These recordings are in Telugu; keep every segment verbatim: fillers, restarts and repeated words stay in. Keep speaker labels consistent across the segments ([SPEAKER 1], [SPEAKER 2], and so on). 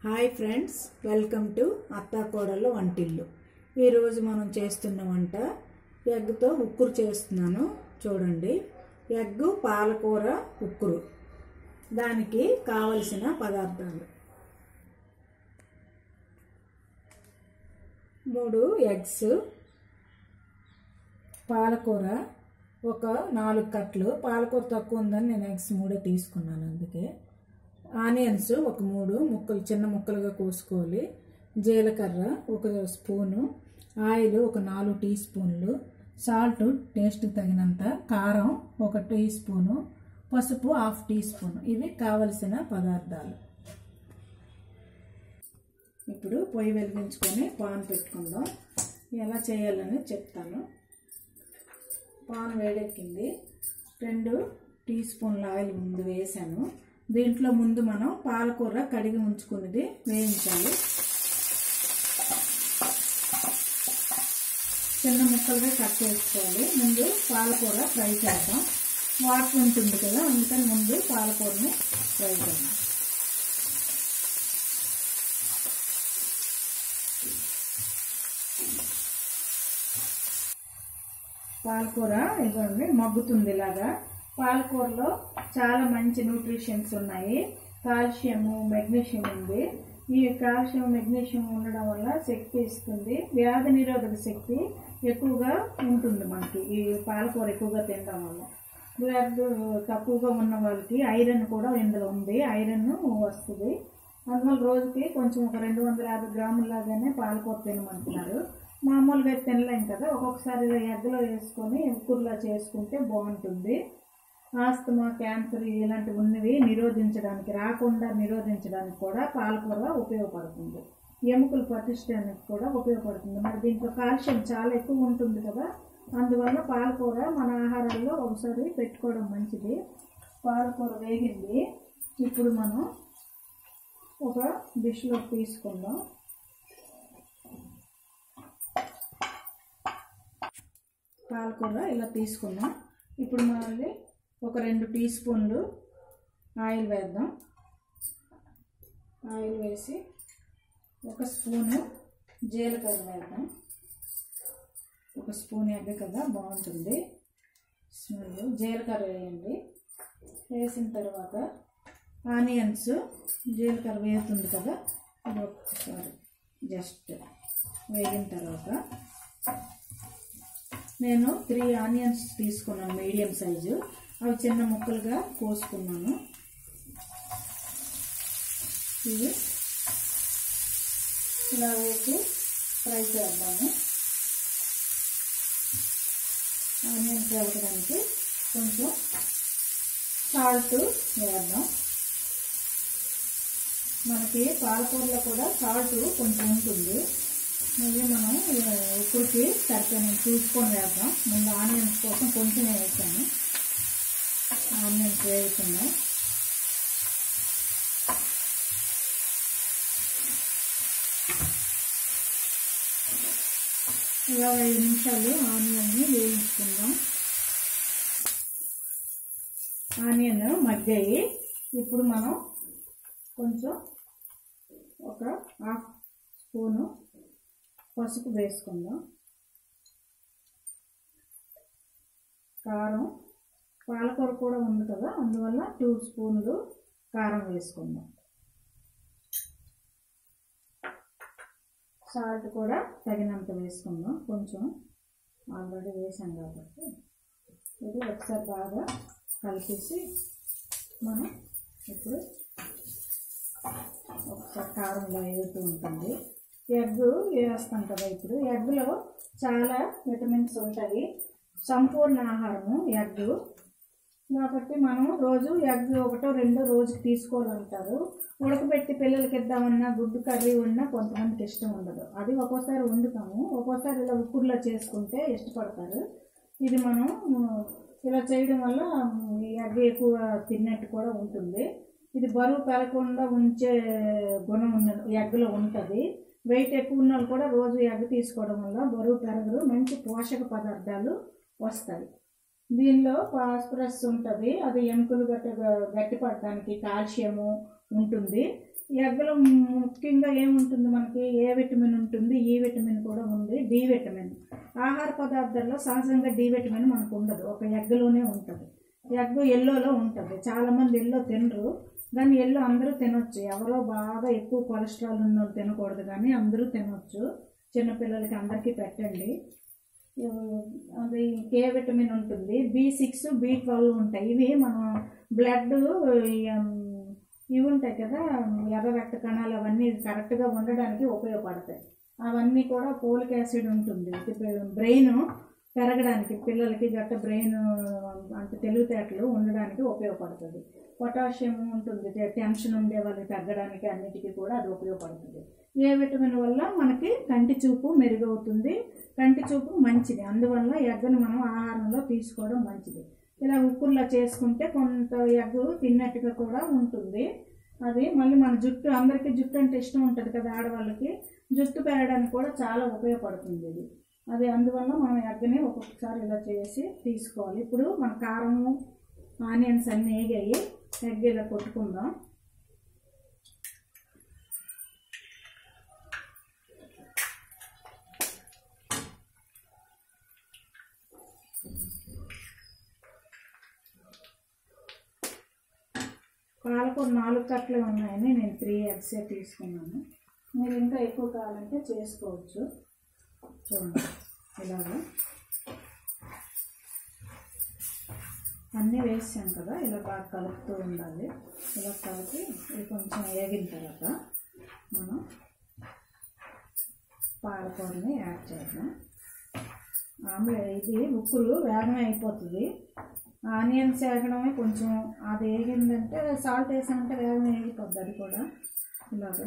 [SPEAKER 1] హాయ్ ఫ్రెండ్స్, వెల్కమ్ టు అత్తా కోడళ్ళ వంటిల్లు. ఈరోజు మనం చేస్తున్న వంట ఎగ్తో ఉక్కురు చేస్తున్నాను. చూడండి, ఎగ్ పాలకూర ఉక్కురు. దానికి కావలసిన పదార్థాలు: మూడు ఎగ్స్, పాలకూర ఒక నాలుగు కట్లు. పాలకూర తక్కువ ఉందని నేను ఎగ్స్ మూడే తీసుకున్నాను, అందుకే. ఆనియన్స్ ఒక మూడు ముక్కలు చిన్న ముక్కలుగా కోసుకోవాలి. జీలకర్ర ఒక స్పూను, ఆయిల్ ఒక నాలుగు టీ స్పూన్లు, సాల్ట్ టేస్ట్కి తగినంత, కారం ఒక టీ స్పూను, పసుపు హాఫ్ టీ స్పూన్. ఇవి కావలసిన పదార్థాలు. ఇప్పుడు పొయ్యి వెలిగించుకొని పాన్ పెట్టుకుందాం. ఎలా చేయాలని చెప్తాను. పాన్ వేడెక్కింది. రెండు టీ స్పూన్ల ఆయిల్ ముందు వేసాను. దీంట్లో ముందు మనం పాలకూర కడిగి ఉంచుకున్నది వేయించాలి. చిన్న ముక్కలుగా కట్ చేసుకోవాలి. ముందు పాలకూర ఫ్రై చేద్దాం. వాటర్ ఉంటుంది కదా, అందుకని ముందు పాలకూరని ఫ్రై చేద్దాం. పాలకూర ఇదిగోండి మగ్గుతుంది ఇలాగా. పాలకూరలో చాలా మంచి న్యూట్రిషన్స్ ఉన్నాయి. కాల్షియము, మెగ్నీషియం ఉంది. ఈ కాల్షియం, మెగ్నీషియం ఉండడం వల్ల శక్తి ఇస్తుంది. వ్యాధి నిరోధక శక్తి ఎక్కువగా ఉంటుంది మనకి ఈ పాలకూర ఎక్కువగా తినడం వల్ల. బ్లడ్ తక్కువగా ఉన్న వాళ్ళకి ఐరన్ కూడా ఇందులో ఉంది, ఐరన్ వస్తుంది. అందువల్ల రోజుకి కొంచెం ఒక రెండు వందల యాభై గ్రాములాగానే పాలకూర తినమంటున్నారు. మామూలుగా తినలేం కదా, ఒక్కొక్కసారి ఎగ్గలో వేసుకొని ఉక్కురులా చేసుకుంటే బాగుంటుంది. ఆస్తమా, క్యాన్సర్ ఇలాంటివి ఉన్నవి నిరోధించడానికి, రాకుండా నిరోధించడానికి కూడా పాలకూర ఉపయోగపడుతుంది. ఎముకలు పటిష్టానికి కూడా ఉపయోగపడుతుంది. మరి దీంట్లో కాల్షియం చాలా ఎక్కువ ఉంటుంది కదా, అందువల్ల పాలకూర మన ఆహారాల్లో ఒకసారి పెట్టుకోవడం మంచిది. పాలకూర వేగింది. ఇప్పుడు మనం ఒక డిష్లో తీసుకుందాం. పాలకూర ఇలా తీసుకున్నాం. ఇప్పుడు మళ్ళీ ఒక రెండు టీ స్పూన్లు ఆయిల్ వేద్దాం. ఆయిల్ వేసి ఒక స్పూను జీలకర్ర వేద్దాం. ఒక స్పూన్ ఎగ్గ కదా, బాగుంటుంది స్మెల్. జీలకర్ర వేయండి. వేసిన తర్వాత ఆనియన్స్, జీలకర్ర వేగుతుంది కదా, అది ఒక్కసారి జస్ట్ వేగిన తర్వాత నేను త్రీ ఆనియన్స్ తీసుకున్నాను, మీడియం సైజు. అవి చిన్న ముక్కలుగా కోసుకున్నాను. ఇవి ఇలా వేసి ఫ్రై చేద్దాము. ఆనియన్స్ వేయడానికి కొంచెం సాల్ట్ వేద్దాం. మనకి పాలకూరలో కూడా సాల్ట్ కొంచెం ఉంటుంది. మళ్ళీ మనం ఉప్పుకి సరిపోయిన చూసుకొని వేద్దాం. ముందు ఆనియన్స్ కోసం కొంచెం వేసాను. ఆనియన్స్ వేగుతున్నాయి. ఇలా ఐదు నిమిషాలు ఆనియన్ని వేయించుకుందాం. ఆనియన్ మగ్గాయి. ఇప్పుడు మనం కొంచెం ఒక హాఫ్ స్పూను పసుపు వేసుకుందాం. కారం, పాలకూర కూడా ఉంది కదా, అందువల్ల టూ స్పూన్లు కారం వేసుకుందాం. సాల్ట్ కూడా తగినంత వేసుకుందాం. కొంచెం ఆల్రెడీ వేసాం కాబట్టి ఇది ఒకసారి బాగా కలిపేసి మనం ఇప్పుడు ఒకసారి కారంలో వేస్తూ ఉంటుంది. ఎగ్ వేస్తాం కదా, ఇప్పుడు ఎగ్లో చాలా విటమిన్స్ ఉంటాయి. సంపూర్ణ ఆహారము ఎగ్ కాబట్టి మనం రోజు ఎగ్ ఒకటో రెండో రోజుకి తీసుకోవాలంటారు. ఉడకబెట్టి పిల్లలకి ఇద్దామన్నా, గుడ్డు కర్రీ ఉన్నా కొంతమందికి ఇష్టం ఉండదు. అది ఒక్కోసారి వండుతాము, ఒక్కోసారి ఇలా ఉక్కుర్లో చేసుకుంటే ఇష్టపడతారు. ఇది మనం ఇలా చేయడం వల్ల ఎగ్ ఎక్కువ తిన్నట్టు కూడా ఉంటుంది. ఇది బరువు పెరగకుండా ఉంచే గుణం ఉన్న ఎగ్లో ఉంటుంది. వెయిట్ ఎక్కువ ఉన్న వాళ్ళు కూడా రోజు ఎగ్ తీసుకోవడం వల్ల బరువు పెరగరు, మంచి పోషక పదార్థాలు వస్తాయి. దీనిలో ఫాస్ఫరస్ ఉంటుంది, అది ఎముకలు గట్టి గట్టిపడడానికి కాల్షియము ఉంటుంది. ఎగ్గులో ముఖ్యంగా ఏముంటుంది మనకి? ఏ విటమిన్ ఉంటుంది, ఈ విటమిన్ కూడా ఉంది, డి విటమిన్. ఆహార పదార్థాల్లో సహజంగా డి విటమిన్ మనకు ఉండదు, ఒక ఎగ్గులోనే ఉంటుంది. ఎగ్ ఎల్లోలో ఉంటుంది. చాలామంది ఎల్లో తినరు, కానీ ఎల్లో అందరూ తినొచ్చు. ఎవరో బాగా ఎక్కువ కొలెస్ట్రాల్ ఉన్న తినకూడదు, కానీ అందరూ తినొచ్చు. చిన్నపిల్లలకి అందరికీ పెట్టండి. అది ఏ విటమిన్ ఉంటుంది, బి సిక్స్ బి ట్వెల్వ్ ఉంటాయి. ఇవి మనం బ్లడ్ ఇవి ఉంటాయి కదా, ఎర్ర రక్త కణాలు, అవన్నీ కరెక్ట్గా ఉండడానికి ఉపయోగపడతాయి. అవన్నీ కూడా ఫోలిక్ యాసిడ్ ఉంటుంది, బ్రెయిన్ పెరగడానికి, పిల్లలకి గట్ట బ్రెయిన్ అంటే తెలివితేటలు ఉండడానికి ఉపయోగపడుతుంది. పొటాషియం ఉంటుంది, టెన్షన్ ఉండే వాళ్ళకి తగ్గడానికి, అన్నిటికీ కూడా అది ఉపయోగపడుతుంది. ఏ విటమిన్ వల్ల మనకి కంటి చూపు మెరుగవుతుంది, కంటి చూపు మంచిది. అందువల్ల ఎగ్గును మనం ఆహారంలో తీసుకోవడం మంచిది. ఇలా ఉప్పుర్లా చేసుకుంటే కొంత ఎగ్గు తిన్నట్టుగా కూడా ఉంటుంది. అది మళ్ళీ మన జుట్టు, అందరికీ జుట్టు అంటే ఇష్టం ఉంటుంది కదా ఆడవాళ్ళకి, జుట్టు పెరగడానికి కూడా చాలా ఉపయోగపడుతుంది ఇది. అది అందువల్ల మనం ఎగ్గుని ఒక్కొక్కసారి ఇలా చేసి తీసుకోవాలి. ఇప్పుడు మన కారము, ఆనియన్స్ అన్నీ వేగాయి, ఎగ్ ఇలా కొట్టుకుందాం. పాలకూర నాలుగు కట్టలే ఉన్నాయని నేను త్రీ ఎగ్సే తీసుకున్నాను. మీరు ఇంకా ఎక్కువ కావాలంటే చేసుకోవచ్చు. చూడండి ఇలాగా అన్నీ వేసాం కదా, ఇలా బాగా కలుపుతూ ఉండాలి. ఇలా కలిపి ఇది కొంచెం వేగిన తర్వాత మనం పాలకూరని యాడ్ చేద్దాం. ఆమ్లెట్ ఇది ఉక్కులు వేగమే అయిపోతుంది. ఆనియన్స్ వేగడమే కొంచెం, అది వేగిందంటే సాల్ట్ వేసామంటే వేగమే వేగిపోద్ది. అది కూడా ఇలాగా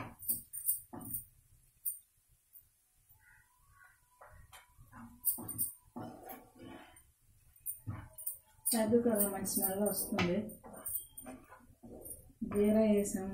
[SPEAKER 1] చదువు కదా, మంచి స్మెల్ వస్తుంది. జీరా వేసాం,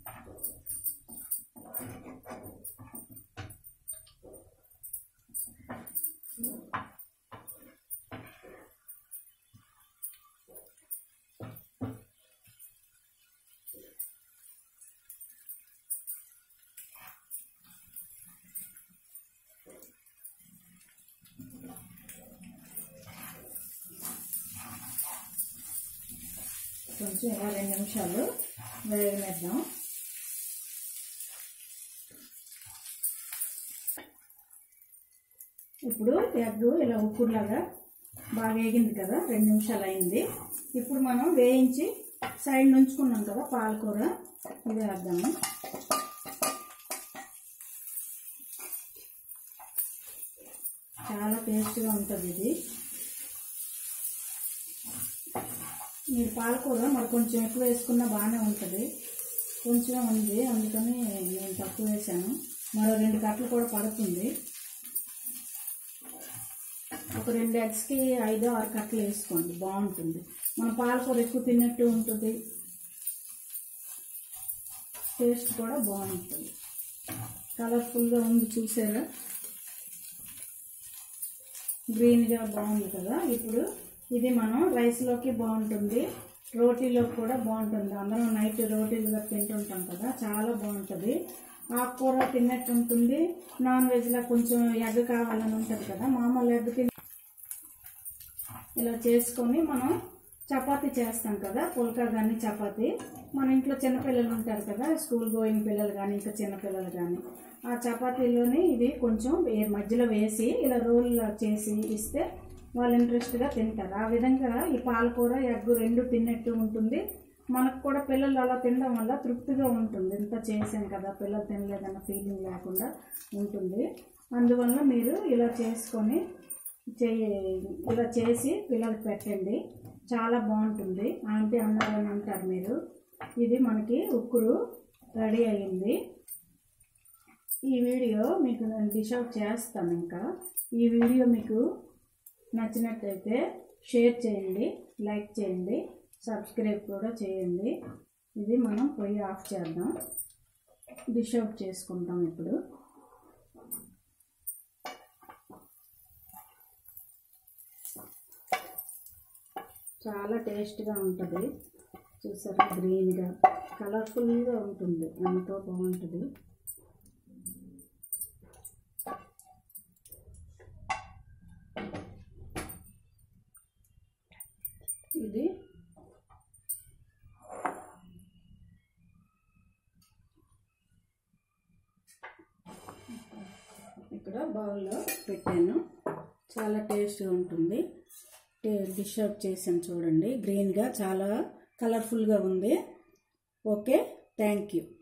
[SPEAKER 1] కొంచెం ఇలా రెండు నిమిషాలు వేగనిద్దాం. ఇప్పుడు ఎగ్ ఇలా ఉప్పులాగా బాగా వేగింది కదా, రెండు నిమిషాలు అయింది. ఇప్పుడు మనం వేయించి సైడ్ నుంచుకున్నాం కదా పాలకూర, ఇది వేద్దాము. చాలా టేస్ట్గా ఉంటుంది ఇది. మీరు పాలకూర మరి కొంచెం ఎక్కువ వేసుకున్నా బాగానే ఉంటుంది, కొంచెం ఉంది అందుకని నేను తక్కువ వేసాను. మరో రెండు కట్టలు కూడా పడుతుంది. ఒక రెండు ఎగ్స్కి ఐదో ఆరు కట్టలు వేసుకోండి, బాగుంటుంది. మన పాలకూర ఎక్కువ తిన్నట్టు ఉంటుంది, టేస్ట్ కూడా బాగుంటుంది. కలర్ఫుల్గా ఉంది చూసారా, గ్రీన్గా బాగుంది కదా. ఇప్పుడు ఇది మనం రైస్లోకి బాగుంటుంది, రోటీలోకి కూడా బాగుంటుంది. అందరం నైట్ రోటీలుగా తింటుంటాం కదా, చాలా బాగుంటుంది. ఆకుకూర తిన్నట్టు ఉంటుంది. నాన్ వెజ్లో కొంచెం ఎగ్ కావాలని ఉంటుంది కదా, మామూలు ఎగ్ తిని ఇలా చేసుకొని మనం చపాతీ చేస్తాం కదా, పుల్కా కానీ చపాతీ. మన ఇంట్లో చిన్నపిల్లలు ఉంటారు కదా, స్కూల్ గోయింగ్ పిల్లలు కానీ ఇంకా చిన్నపిల్లలు కానీ, ఆ చపాతీలోని ఇది కొంచెం మధ్యలో వేసి ఇలా రోల్ చేసి ఇస్తే వాళ్ళు ఇంట్రెస్ట్గా తింటారు. ఆ విధంగా ఈ పాలకూర ఎగ్ రెండు తిన్నట్టు ఉంటుంది. మనకు కూడా పిల్లలు అలా తినడం వల్ల తృప్తిగా ఉంటుంది. ఇంత చేసాం కదా, పిల్లలు తినలేదన్న ఫీలింగ్ లేకుండా ఉంటుంది. అందువల్ల మీరు ఇలా చేసుకొని చేయ ఇలా చేసి పిల్లలకి పెట్టండి, చాలా బాగుంటుంది. ఆంటీ అన్నారని అంటారు మీరు. ఇది మనకి ఉక్కురు రెడీ అయ్యింది. ఈ వీడియో మీకు నేను డిష్ అవుట్ చేస్తాను. ఇంకా ఈ వీడియో మీకు నచ్చినట్లయితే షేర్ చేయండి, లైక్ చేయండి, సబ్స్క్రైబ్ కూడా చేయండి. ఇది మనం పొయ్యి ఆఫ్ చేద్దాం, డిష్ అవుట్ చేసుకుంటాం. ఇప్పుడు చాలా టేస్ట్గా ఉంటుంది. చూసారా, గ్రీన్గా కలర్ఫుల్గా ఉంటుంది, ఎంతో బాగుంటుంది. ఇది ఇక్కడ బౌల్లో పెట్టాను, చాలా టేస్ట్గా ఉంటుంది. డిష్ అవుట్ చేసాను చూడండి, గ్రీన్గా చాలా కలర్ఫుల్గా ఉంది. Okay, thank you.